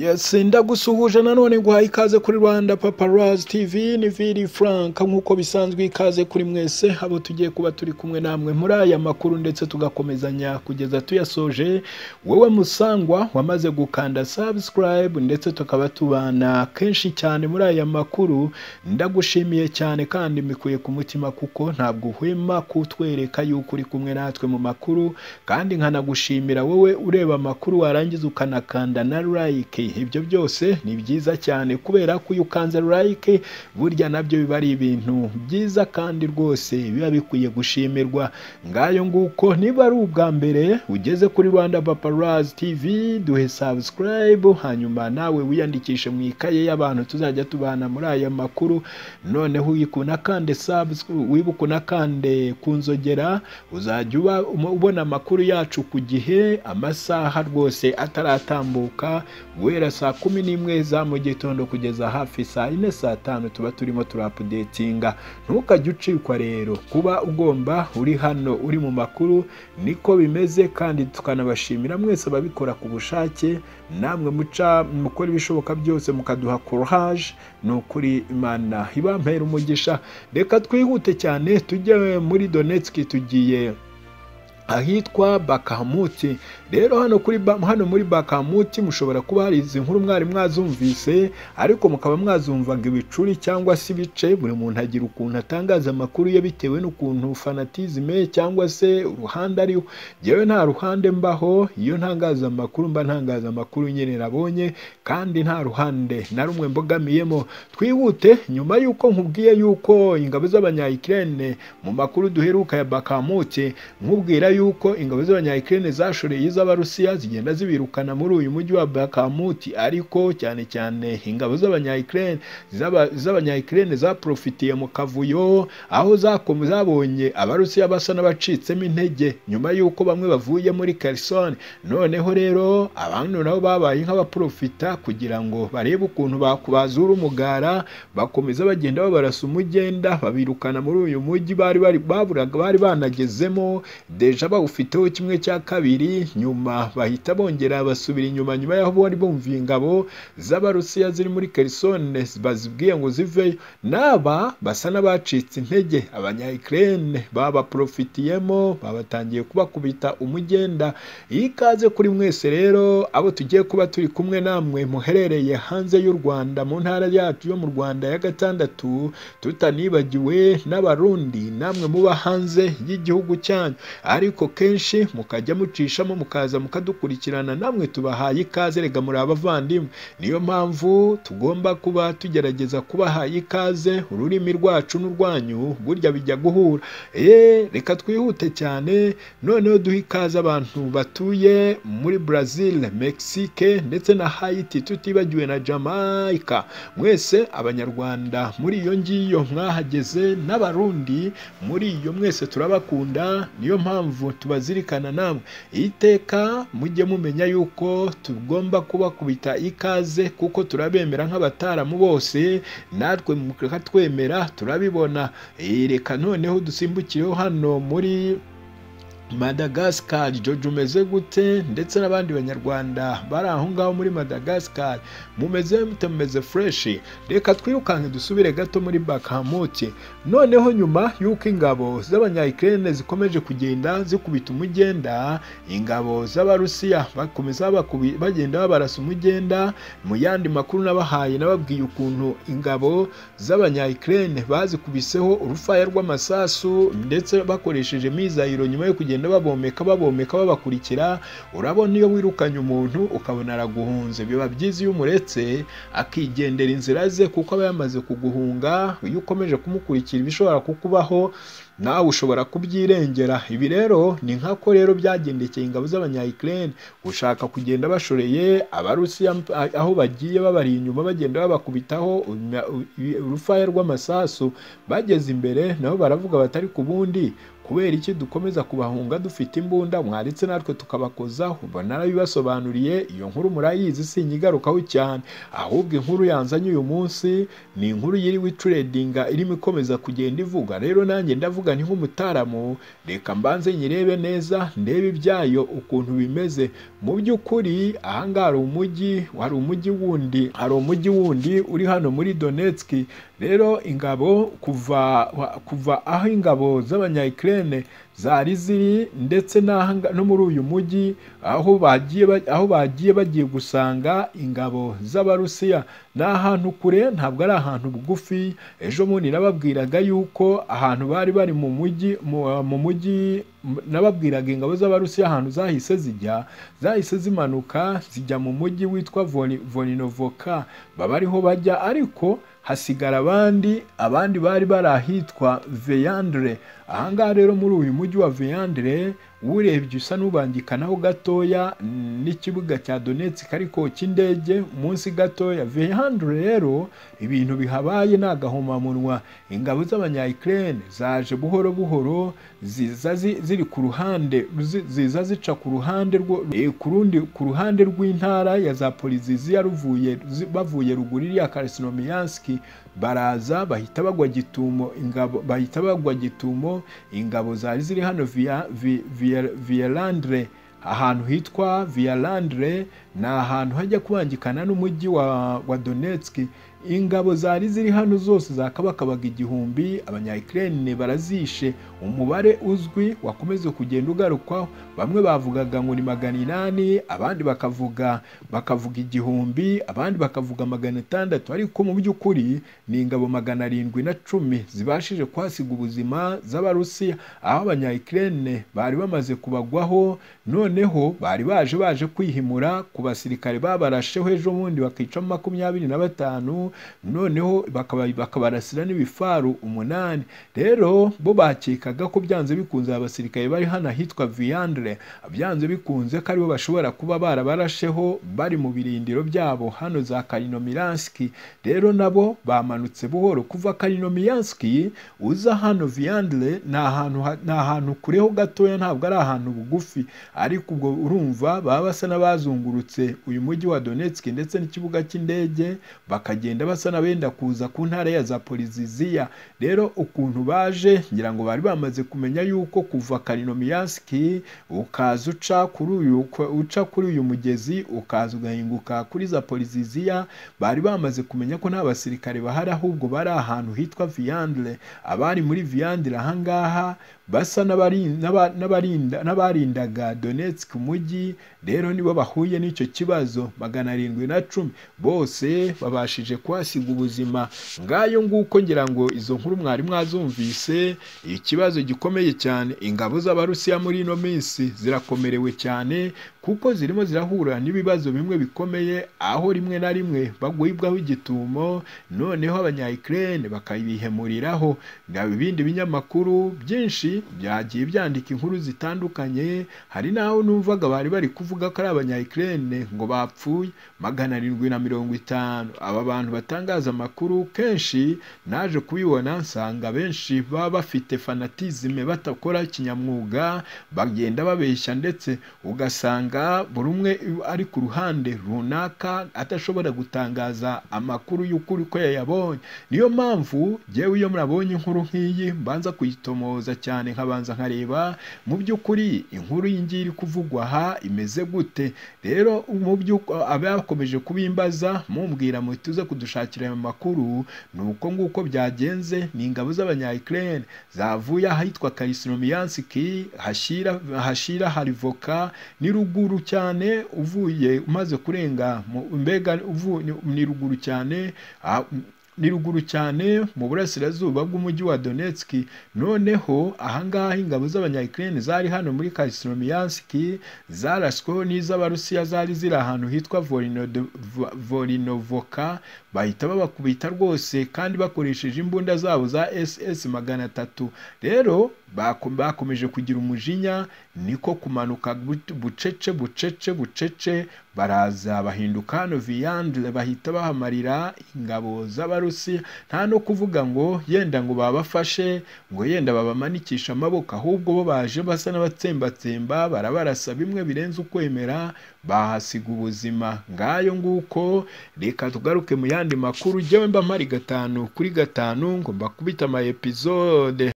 Yes, ndagusuhuje nanone guhaye ikaze kuri Rwanda Paparazzi TV ni Vili Frank nkuko bisanzwe ikaze kuri mwese abo tugiye kuba turi kumwe namwe muri aya makuru ndetse tugakomezanya kugeza tuyasoje. Wowe musangwa wamaze gukanda subscribe ndetse tukaba tubana kenshi cyane muri aya makuru, ndagushimiye cyane kandi mbikuye ku mutima kuko ntabwo uhwema kutwereka yuko uri kumwe natwe mu makuru, kandi nkanagushimira wowe ureba amakuru warangiza ukanakanda na like. Ibyo byose ni byiza cyane kubera ko iyo ukanze like burya nabyo biba ari ibintu byiza kandi rwose biba bikwiye gushimirwa. Ngayo nguko niba ari ubwa mbere ugeze kuri Rwanda Paparazzi TV duhe subscribe, hanyuma nawe wiyandikishe mu ikaye y'abantu tuzajya tubana muri aya makuru. Noneho uyikuna kande subscribe, wibukuna kande kunzogera, uzajya ubona amakuru yacu ku gihe, amasaha rwose ataratambuka guhera saa 11 za mu gitondo kugeza hafi saa 4 saa 5 tuba turimo turapdatinga. Ntukajye ucikwa rero, kuba ugomba uri hano uri mu makuru niko bimeze, kandi tukanabashimira mwese babikora ku bushake, namwe mukora ibishoboka byose mukaduha courage. Nukuri Imana ibampera umugisha. Reka twihute cyane tujye muri Donetsk, tugiye ahitwa Bakhamut. Rero hano muri Bakhamut mushobora kuba hari izi nkuru mwari mwazumvise, ariko mukaba mwazumvaga ibicuri cyangwa se ibice. Buri muntu agira ukuntu atangaza amakuru ye bitewe n'ukuntu fanatizme cyangwa se uruhande ariho. Yewe nta ruhande mbaho, iyo ntangaza amakuru mba ntangaza amakuru nyine nabonye, kandi nta ruhande na rumwe mbogamiyemo. Twihute nyuma yuko nkubwiye yuko ingabo z'abanya-Ukraine mu makuru duheruka ya Bakhamut, nkubwira yuko ingabo z'abanya-Ukraine zashoreye iz'Abarusiya zigenda zibirukana muri uyu mujyi wa Bakhamut, ariko cyane cyane ingabo z'abanya-Ukraine zaprofitiye mu kavuyo, aho zabonye Abarusiya basa n'abacitsemo intege nyuma yuko bamwe bavuye muri Kherson. Noneho rero abantu nabo babaye nk'abaprofita kugira ngo barebe ukuntu bakubazura umugara, bakomeza bagenda babarasa umugenda babirukana muri uyu mujyi bari banagezemo deja bawufiteho kimwe cya kabiri. Nyuma bahita bongera basubira inyuma nyuma yaho bari bumviye ingabo z'Abarusiya ziri muri Kherson bazibwiye ngo ziveyo. Naba basa n'abacitse intege, abanya-Ukraine babaprofitiyemo, babatangiye kubakubita umugenda. Ikaze kuri mwese rero abo tugiye kuba turi kumwe namwe muherereye hanze y'u Rwanda, mu ntara yacu yo mu Rwanda ya gatandatu, tutanibagiwe n'Abarundi namwe muba hanze y'igihugu cyanyu, ariko kenshi mukajya mucishamo mukaza mukadukurikirana, namwe tubahaye ikaze. Rega muri abavandimwe, niyo mpamvu tugomba kuba tugerageza kubahaye ikaze. Ururimi rwacu n'urwanyu burya bijya guhura. Reka twihute cyane noneho duhe ikaze abantu batuye muri Brazil, Mexique ndetse na Haiti, tutibagiwe na Jamaica. Mwese abanyarwanda muri iyo ngiyo mwahageze, n'Abarundi muri iyo mwese turabakunda, niyo mpamvu tubazirikana namwe. Iteka mujye mumenya yuko tugomba kubakubita ikaze kuko turabemera nk'abataramu bose, natwe mukatwemera turabibona. Reka noneho dusimbukireho hano muri Madagascar. Jojo umeze gute? Ndetse n'abandi banyarwanda bari aho ngaho muri Madagascar, mumeze fresh. Reka twirukanke dusubire gato muri Bakhamut. Noneho nyuma yuko ingabo z'abanya-Ukraine zikomeje kugenda zikubita umugenda, ingabo z'Abarusiya bakomeza bagenda babarasa umugenda. Mu yandi makuru nabahaye nababwiye ukuntu ingabo z'abanya-Ukraine bazikubiseho urufaya rw'amasasu ndetse bakoresheje mizayiro nyuma yo kugenda babomeka babakurikira. Urabona iyo wirukanye umuntu ukabona araguhunze, biba byiza iyo umuretse akigendera inzira ze kuko aba yamaze kuguhunga. Iyo ukomeje kumukurikira ibishobora kukubaho nawe ushobora kubyirengera. Ibi rero ni nkako rero byagendekeye ingabo z'abanya-Ukraine, gushaka kugenda bashoreye Abarusiya aho bagiye babari inyuma, bagenda babakubitaho urufaya rw'amasasu. Bageze imbere nabo baravuga batari ku Bundi kubera iki dukomeza kubahunga dufite imbunda, mwaretse natwe tukabakozaho. Narabibasobanuriye, iyo nkuru murayizi sinyigarukaho cyane, ahubwo inkuru yanzanye uyu munsi ni inkuru yiriwe tradinga irimo ikomeza kugenda ivuga. Rero nanjye ndavuga nti nk'umutaramu, reka mbanze nyirebe neza, ndebe ibyayo ukuntu bimeze. Mu by'ukuri ahangaha hari umujyi wundi uri hano muri Donetsk. Rero ingabo kuva aho ingabo z'abanya-Ukraine zari ziri ndetse no muri uyu mujyi aho bagiye bagiye gusanga ingabo z'Abarusiya, ni ahantu kure, ntabwo ari ahantu bugufi. Ejo bundi nababwiraga yuko ahantu bari mu mujyi nababwiraga ingabo z'Abarusiya ahantu zahise zimanuka zijya mu mujyi witwa Volinovoka, baba ariho bajya, ariko hasigara abandi bari ahitwa Veyandre. Ahangaha rero muri uyu mujyi wa Veyandre urebye usa n'ubangikanaho gatoya n'ikibuga cya Donetsk ariko cy'indege munsi gatoya. Veyandre rero ibintu bihabaye n'agahomamunwa. Ingabo z'abanya-Ukraine zaje buhoro buhoro ziri ku ruhande, zica ku ruhande rw'intara ya Zaporizhzhia bavuye ruguru iriya Krasnoyarsk, baraza bahita bagwa gitumo. Ingabo zari ziri hano Vyalandre, ahantu hitwa Vyalandre ni ahantu hajya kubangikana n'umujyi wa Donetsk. Ingabo zari ziri hano zose zakabakabaga 1000, abanya-Ukraine barazishe. Umubare uzwi wakomeze kugenda ugarukwaho, bamwe bavugaga ngo ni 800, abandi bakavuga 1000, abandi bakavuga 600, ariko mu by'ukuri ni ingabo 710 zibashije kwasiga ubuzima z'Abarusiya, aho abanya-Ukraine bari bamaze kubagwaho. Noneho bari baje kwihimura ku basirikare babarasheho ejo bundi bakica 25, noneho bakabarasira n'ibifaru 8. Rero bo bakekaga ko byanze bikunze abasirikare bari hano hitwa Vyalandre, byanze bikunze ko aribo bashobora kuba barabarasheho bari mu birindiro byabo hano za Krasnoyarsk. Rero nabo bamanutse buhoro kuva Krasnoyarsk uza hano Vyalandre, ni ahantu kureho gatoya, ntabwo ari ahantu bugufi, ariko ubwo urumva baba basa n'abazungurutse uyu mujyi wa Donetsk ndetse n'ikibuga cy'indege, bakagenda basa n'abenda kuza ku ntara ya Zaporizhzhia. Rero ukuntu baje, ngira ngo bari bamaze kumenya yuko kuva Krasnoyarsk ukaza uca kuri uyu mugezi ukaza ugahinguka kuri Zaporizhzhia, bari bamaze kumenya ko nta basirikare bahari, ahubwo bari ahantu hitwa Vyalandre. Abari muri Vyalandre ahangaha basa n'abarindaga Donetsk umujyi, rero nibo bahuye n'icyo kibazo. 710 bose babashije kwasiga ubuzima. Ngayo nguko ngira ngo izo nkuru mwari mwazumvise. Ikibazo gikomeye cyane, ingabo z'Abarusiya muri ino minsi zirakomerewe cyane, kuko zirimo zirahura n'ibibazo bimwe bikomeye, aho rimwe na rimwe bagwibwaho igitumo, noneho abanya-Ukraine bakabihemuriraho. Ibindi binyamakuru byinshi byagiye byandika inkuru zitandukanye, hari naho numvaga bari kuvuga ko ari abanya-Ukraine ngo bapfuye 750. Aba bantu batangaza amakuru kenshi naje kubibona nsanga benshi baba bafite fanatisme, batakora kinyamwuga, bagenda babeshya, ndetse ugasanga buri umwe ari ku ruhande runaka atashobora gutangaza amakuru y'ukuri ko yayabonye. Niyo mpamvu jewe iyo murabonye inkuru nk'iyi mbanza kuyitomoza cyane, nkabanza nkareba mu by'ukuri inkuru y'ingiri kuvugwa aha imeze gute. Rero mu by'ukuri abakomeje kubimbaza mumbwira mutuze kudushakira ayo makuru, nuko nguko byagenze. Ni ingabo z'abanya-Ukraine zavuye ahitwa Krasnoyarsk, hashira Harivoka, ni ruguru cyane, umaze kurenga mbega ni ruguru cyane, ni ruguru cyane mu burasirazuba bw'umujyi wa Donetsk. Noneho ahangaha ingabo z'abanya-Ukraine zari hano muri Krasnoyarsk zarasweho n'iz'Abarusiya zari ziri ahantu hitwa Volinovoka, bahita babakubita rwose kandi bakoresheje imbunda zabo za SS 300. Rero bakomeje kugira umujinya, niko kumanuka bucece baraza bahinduka hano Vyalandre, bahita bahamarira ingabo z'Abarusiya n'Abarusiya, nta no kuvuga ngo yenda ngo babafashe ngo yenda babamanikisha amaboko, ahubwo bo baje basa n'abatsembatsemba, barabarasa bimwe birenze ukwemera, bahasiga ubuzima. Ngayo nguko, reka tugaruke mu yandi makuru, jyewe mba mpari 5 kuri 5 ngo mbakubita ama episode.